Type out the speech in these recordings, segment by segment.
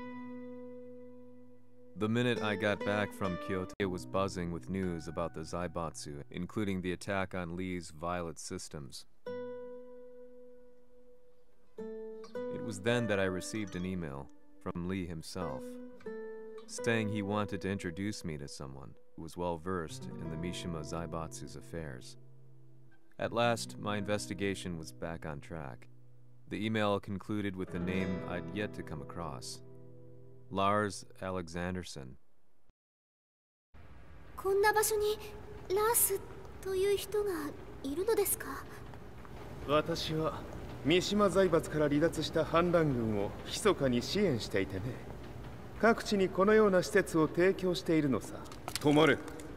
The minute I got back from Kyoto, it was buzzing with news about the Zaibatsu, including the attack on Lee's Violet systems. It was then that I received an email from Lee himself, saying he wanted to introduce me to someone who was well versed in the Mishima Zaibatsu's affairs. At last, my investigation was back on track. The email concluded with a name I'd yet to come across. Lars Alexanderson. こんな場所にラースという人がいるのですか？ 私は三島財閥から離脱した反乱軍を密かに支援していてね。各地にこのような施設を提供しているのさ。止まれ。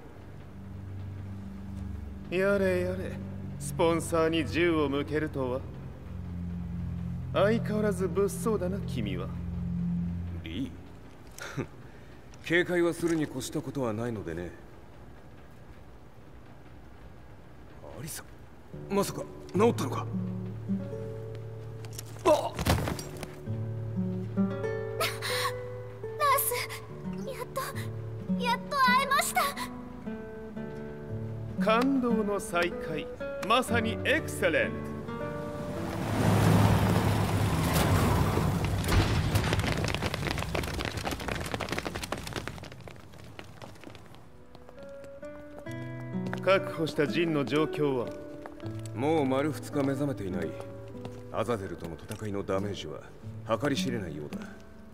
やれやれ、スポンサーに銃を向けるとは。相変わらず物騒だな、君は。 リー警戒はするに越したことはないのでね。アリサ、まさか治ったのか？あっラース、やっと会えました。 感動の再会、まさにエクセレント。確保したジンの状況は？ もう丸2日目覚めていない。アザゼルとの戦いのダメージは計り知れないようだ。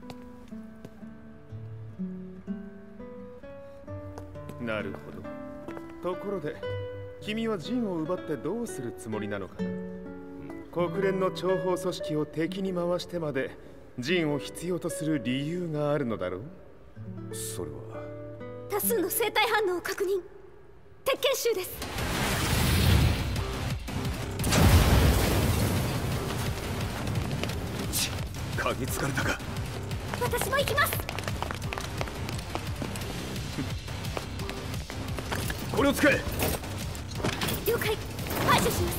なるほど。ところで、君はジンを奪ってどうするつもりなのかな？国連の諜報組織を敵に回してまでジンを必要とする理由があるのだろう？ それは多数の生体反応を確認。鉄拳衆です。 嗅ぎつかれたか。 私も行きます。 これを使え。 了解。排除します。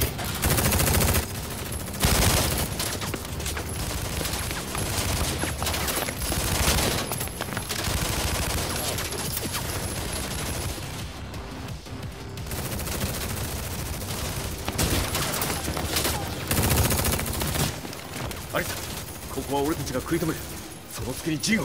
アリサ、ここは俺たちが食い止める。その隙にジンを。 はい。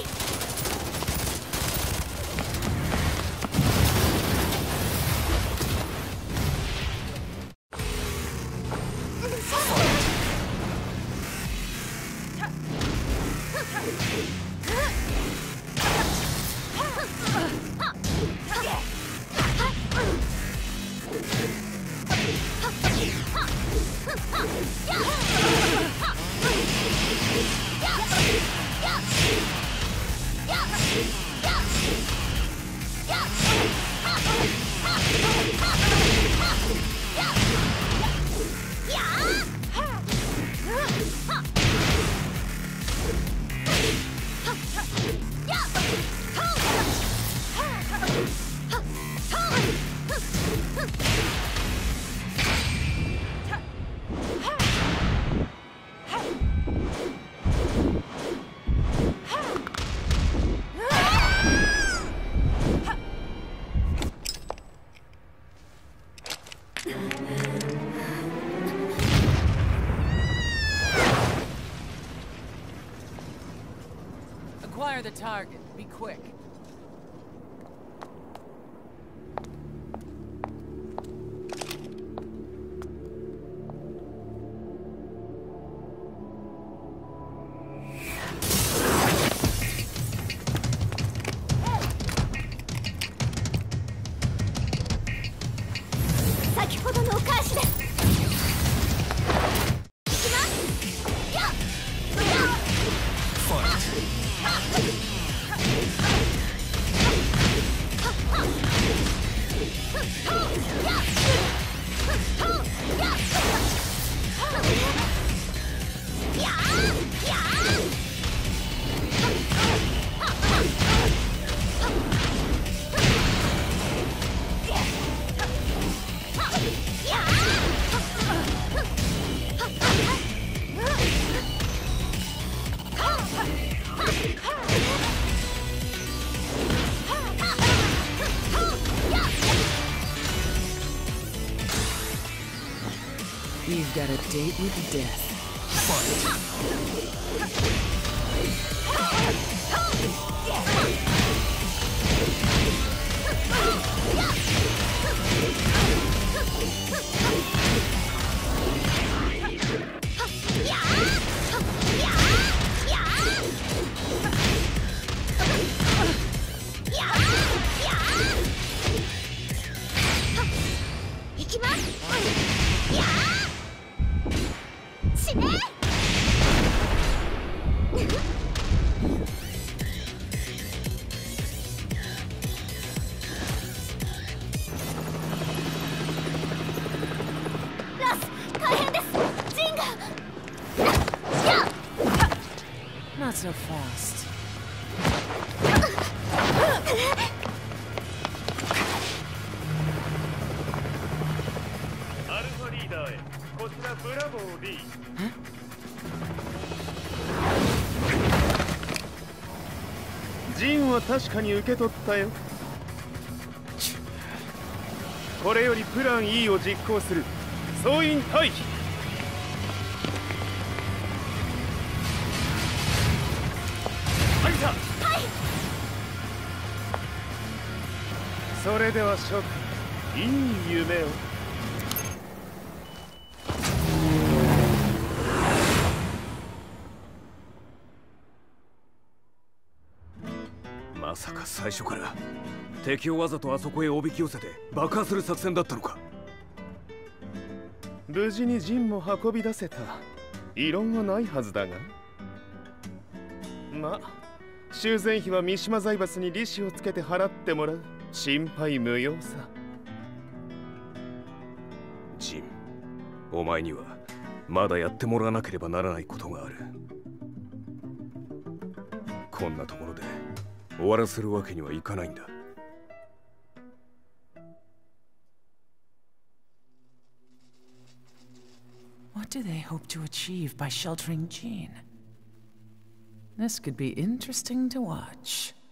Acquire the target. Be quick. You've got a date with death. Not so fast. アルファリーダーへ、こちらブラボー D。ジンは確かに受け取ったよ。これよりプラン E を実行する。総員退避。はいさ。はい。それでは諸君、いい夢を。 まさか最初から敵をわざとあそこへおびき寄せて爆破する作戦だったのか。 無事にジンも運び出せた。異論はないはずだが。まあ修繕費は三島財閥に利子をつけて払ってもらう。心配無用さ。 ジン、お前にはまだやってもらわなければならないことがある。こんなところで終わらせるわけにはいかないんだ。 What do they hope to achieve by sheltering Jean? This could be interesting to watch.